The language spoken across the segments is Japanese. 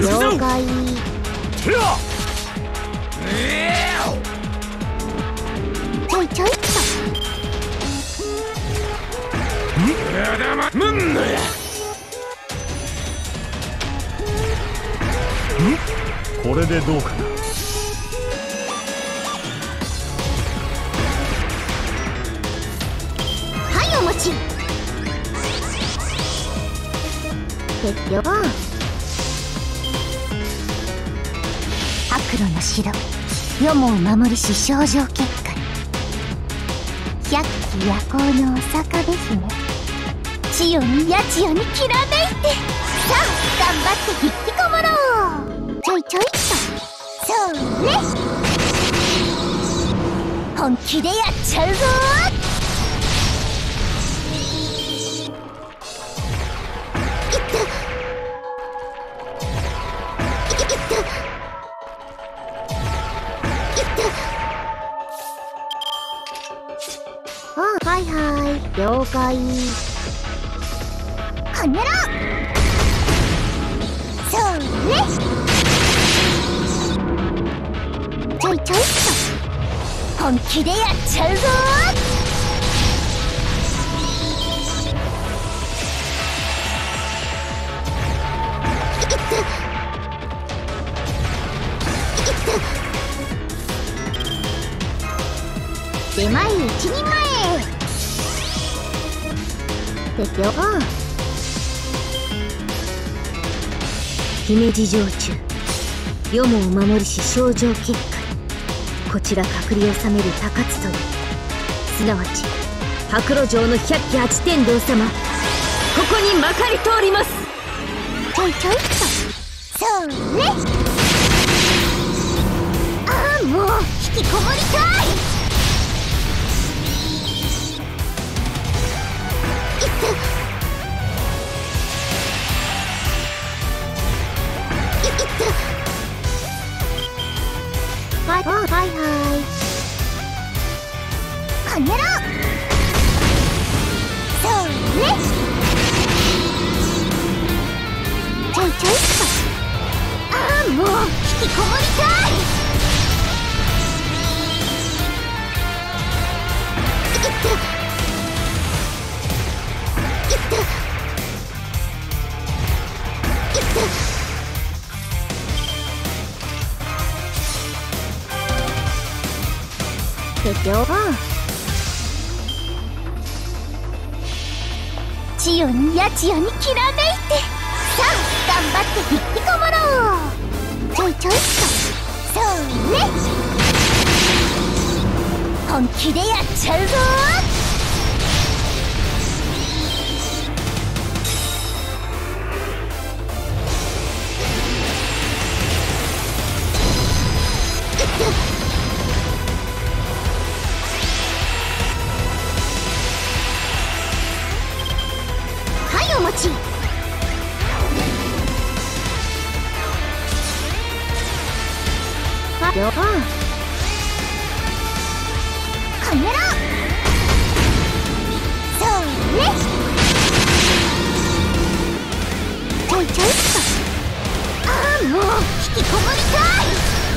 くぞ。 了解。 てやちょいちょいっと。 むんのや。 これでどうかな。 はいお待ち。結局白露の城、世も守りし症状結界、百鬼夜行のお坂部姫、千代に八千代にきらめいて、さあ頑張って引きこもろう。ちょいちょいっと。それ本気でやっちゃうぞ。はいはい了解。こねろそれちょいちょいっと本気でやっちゃうぞ。出前一人前ってよ。 姫路城中、世もお守りし症状結界、こちら隔離を治める高津という、すなわち白露城の百鬼八天道様、ここにまかり通ります。 ちょいちょいっと。それああもう引きこもりたい。はいはいはいこねろそれちょいちょいっと。ああもう引きこもりたい。ってよ。千代に八千代にきらめいて、さあ頑張って引きこもろう。ちょいちょいっと。それ本気でやっちゃうぞ。はいお待ち。よこねろそれちょいちょいっと。ああもう引きこもりたい。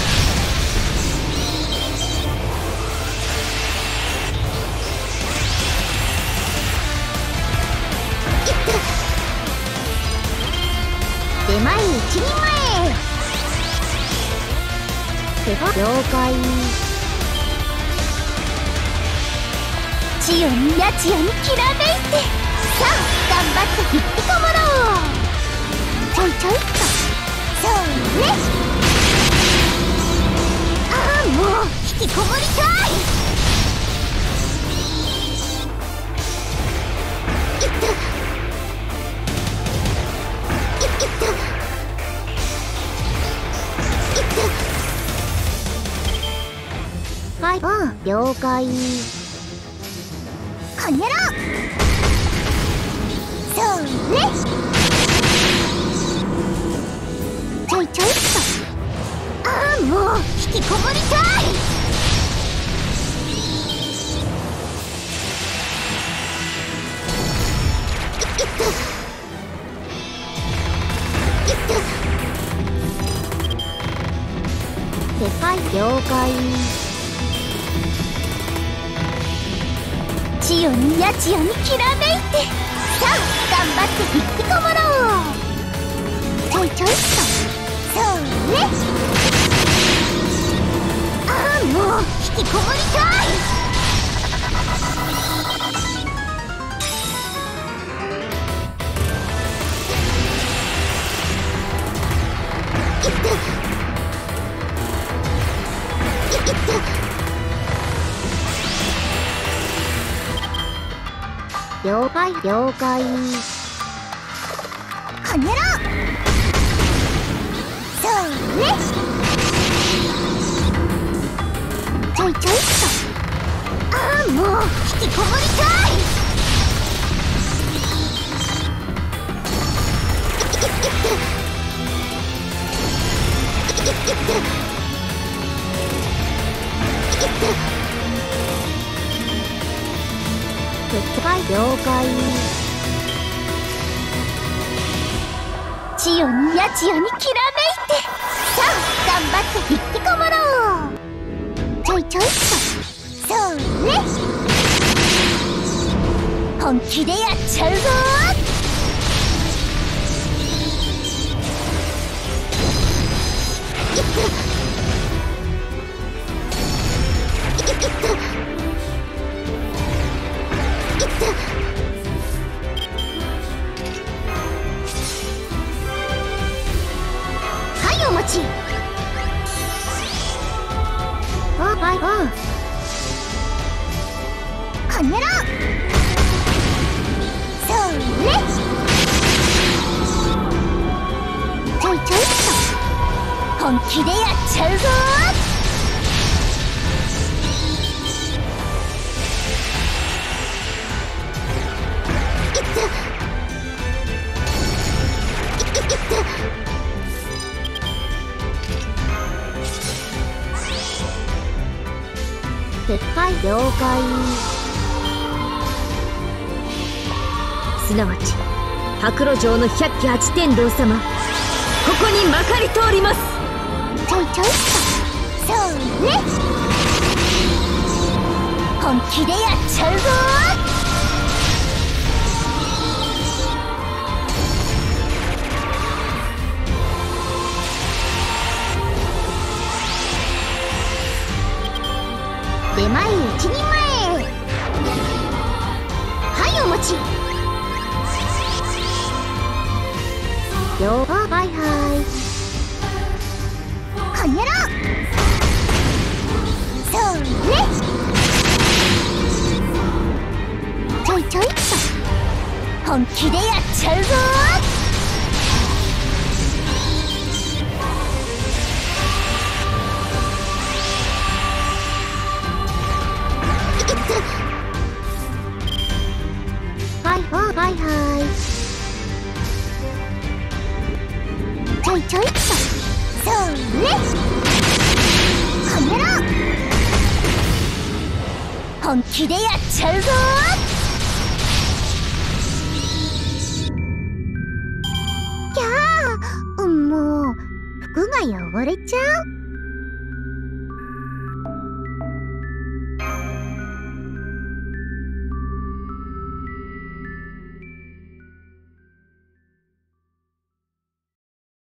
出前一人前了解。千代に八千代にきらめいて、さあ頑張って引きこもろう。ちょいちょいっと。それああもう引きこもりたい。はい了解。こねろそれちょいちょいっと。ああもう引きこもりたい。 了解。千代に八千代にきらめいて、さあ頑張って引きこもろう。ちょいちょいっと、それ。ああもう引きこもりたい。了解了解。こねろ。それ。ちょいちょいっと。ああもう引きこもりたい。了解。千代に八千代にきらめいて、さあ頑張って引きこもろう。ちょいちょいっと、それ。本気でやっちゃうぞ。はいお待ち。はいこねろ。それ。ちょいちょいっと、本気でやっちゃうぞ。撤回了解。 すなわち白露城の百鬼八天道様、ここにまかり通ります。 ちょいちょいっと、それ。本気でやっちゃうぞ。出前一人前。はいお待ち。はいはいこねろ。それ。ちょいちょいっと、本気でやっちゃうぞ。はいはいちょいちょいっと、それ。こねろ。本気でやっちゃうぞ。きゃー、もう服が汚れちゃう。